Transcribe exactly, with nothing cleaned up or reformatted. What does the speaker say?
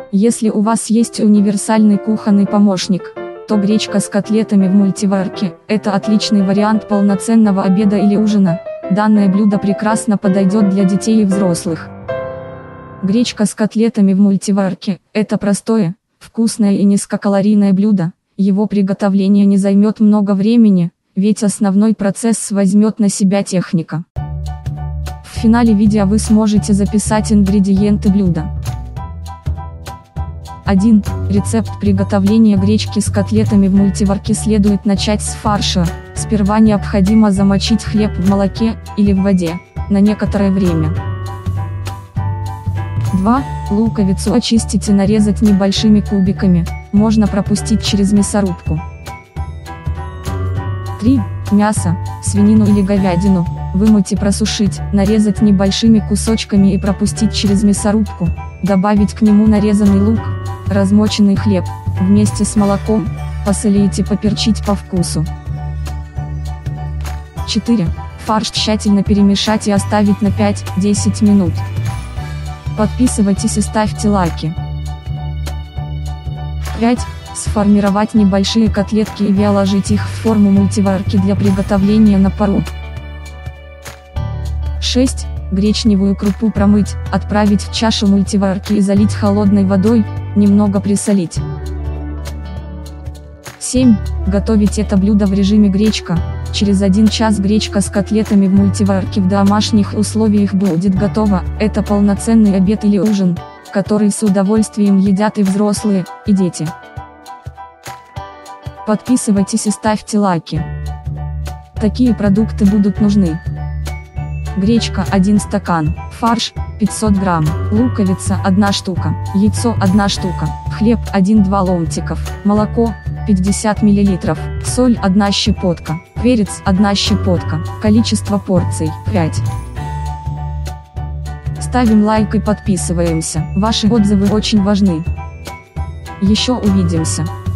Если у вас есть универсальный кухонный помощник, то гречка с котлетами в мультиварке – это отличный вариант полноценного обеда или ужина. Данное блюдо прекрасно подойдет для детей и взрослых. Гречка с котлетами в мультиварке – это простое, вкусное и низкокалорийное блюдо. Его приготовление не займет много времени, ведь основной процесс возьмет на себя техника. В финале видео вы сможете записать ингредиенты блюда. один. Рецепт приготовления гречки с котлетами в мультиварке следует начать с фарша. Сперва необходимо замочить хлеб в молоке или в воде на некоторое время. два. Луковицу очистить и нарезать небольшими кубиками, можно пропустить через мясорубку. три. Мясо, свинину или говядину, вымыть и просушить, нарезать небольшими кусочками и пропустить через мясорубку, добавить к нему нарезанный лук, размоченный хлеб, вместе с молоком, посолить и поперчить по вкусу. четыре. Фарш тщательно перемешать и оставить на пять-десять минут. Подписывайтесь и ставьте лайки. пять. Сформировать небольшие котлетки и вложить их в форму мультиварки для приготовления на пару. шесть. Гречневую крупу промыть, отправить в чашу мультиварки и залить холодной водой, немного присолить. семь. Готовить это блюдо в режиме гречка. Через один час гречка с котлетами в мультиварке в домашних условиях будет готова. Это полноценный обед или ужин, который с удовольствием едят и взрослые, и дети. Подписывайтесь и ставьте лайки. Такие продукты будут нужны: гречка один стакан, фарш пятьсот грамм, луковица одна штука, яйцо одна штука, хлеб один-два ломтиков, молоко пятьдесят миллилитров, соль одна щепотка, перец одна щепотка, количество порций пять. Ставим лайк и подписываемся, ваши отзывы очень важны. Еще увидимся.